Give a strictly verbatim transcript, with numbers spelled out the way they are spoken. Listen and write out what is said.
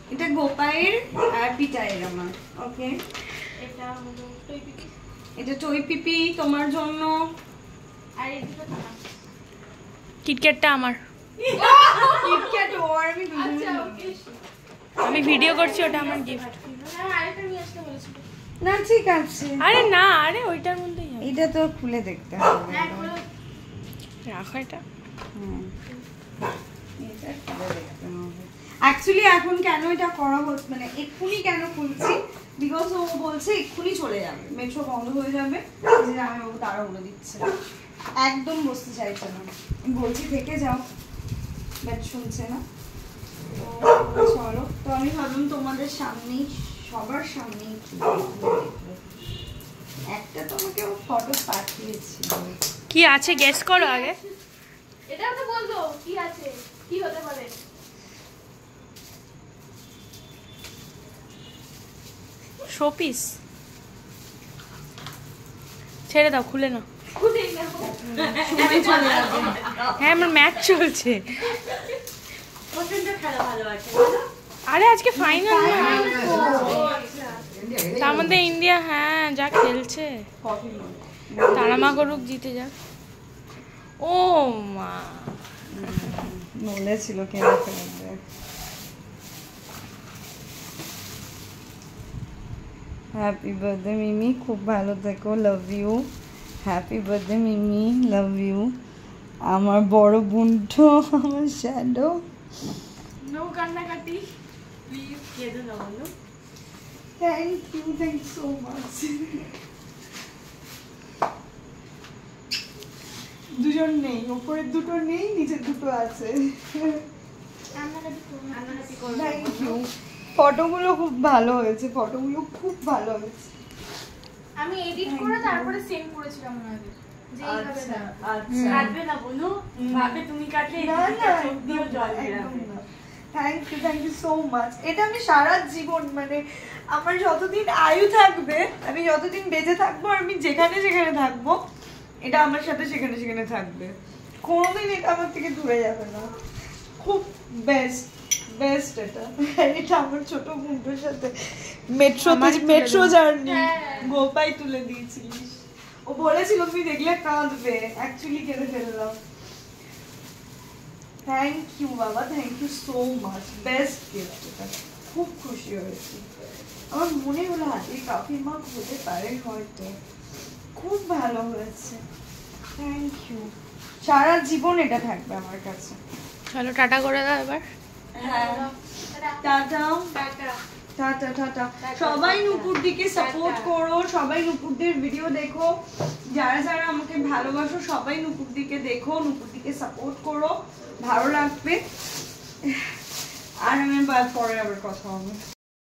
এটা গোপাইয়ের আর পিটাইয়ের আমার। ওকে, এটা হলো টই পিপি। এটা টই পিপি তোমার জন্য। আর এই দুটো তোমার। কিটক্যাটটা আমার। কিটক্যাট ওর আমি আচ্ছা ওকে, আমি ভিডিও করছি, ওটা আমার গিফট। হ্যাঁ আরেকটা নিয়ে আসতে বলেছিল। না ঠিক আছে, আরে না, আরে ওইটার মধ্যেই হবে। এটা তো খুলে দেখতে হবে। হ্যাঁ বলো। রাখো এটা। হুম, এটা খুলে দেখতে হবে। অ্যাকচুয়ালি এখন কেন এটা করা হচ্ছে, মানে এক্ষুনি কেন খুলছি, বিকজ ও বলছে এক্ষুনি চলে যাবে, মেট্রো বন্ধ হয়ে যাবে, যে আমি বাবু তারা বলে দিচ্ছে, একদম বসতে চাইছে না। আমি বলছি থেকে যাও, বাট শুনছে না। তো চলো, তো আমি ভাবলাম তোমাদের সামনেই, সবার সামনেই একটা তোমাকে ফটো পাঠিয়েছি। কি আছে গেস করো আগে। এটাও তো বলতো কি আছে, কি হতে পারে। শোপিস। ছেড়ে দাও, খুলে নাও। খুলে নাও। চলে যাবে। হ্যাঁ আমার ম্যাচ চলছে। প্রচন্ড খেলা ভালো আছে। আরে আজকে ফাইনাল, তার মধ্যে ইন্ডিয়া হ্যাঁ যা খেলছে, তারামা করুক, জিতে যাক। ও মা বলেছিল কেনা ফেলবে। হ্যাপি বার্থডে মিমি, খুব ভালো থেকো, love you. Happy birthday Mimi, love you. আমার বড় বুন্টো, আমার শ্যাডো। নো কান্নাকাটি প্লিজ, কেঁদে না বলো। Thank you, thank you so much. দুজন নেই, উপরের দুটো নেই, নিচের দুটো আছে। কান্নাকাটি করো, কান্নাকাটি করো। Thank you. ফটোগুলো খুব ভালো হয়েছে, ফটোগুলো খুব ভালো হয়েছে। আমি এডিট করে তারপরে সেন্ড করেছিলাম ওনাকে, যে এইভাবে আচ্ছা, না আচ্ছা। কাটবে না বলো, ভাবে তুমি কাটলে না না, চোখ দিয়েও জল বেরাবে। Thank you, thank you so much. এটা আমি সারা জীবন, মানে আমার যতদিন আয়ু থাকবে, আমি যতদিন বেঁচে থাকবো, আর আমি যেখানে যেখানে থাকবো, এটা আমার সাথে সেখানে সেখানে থাকবে, কোনোদিন এটা আমার থেকে দূরে যাবে না। খুব বেস্ট বেস্ট এটা। এটা আমার ছোট বন্ধুর সাথে মেট্রো মেট্রো জার্নি গোপাই তুলে দিয়েছিলিস। ও বলেছিল তুমি দেখলে কাঁদবে, অ্যাকচুয়ালি কেঁদে ফেললাম। থ্যাংক ইউ বাবা, thank you so much, best gift এটা, খুব খুশি হয়েছি। আমার মনে হলো হাতে কাকিমা হতে পারে হয়তো, খুব ভালো হয়েছে। থ্যাংক ইউ, সারা জীবন এটা থাকবে আমার কাছে। চলো টাটা করে দাও এবার। হ্যাঁ, টাটা টাটা। Tata tata. সবাই নুপুর দিকে সাপোর্ট করো, সবাই নুপুরদের ভিডিও দেখো, যারা যারা আমাকে ভালোবাসো সবাই নুপুর দিকে দেখো, নুপুর দিকে সাপোর্ট করো, ভালো লাগবে। আর আমি পরে আবার কথা হবে।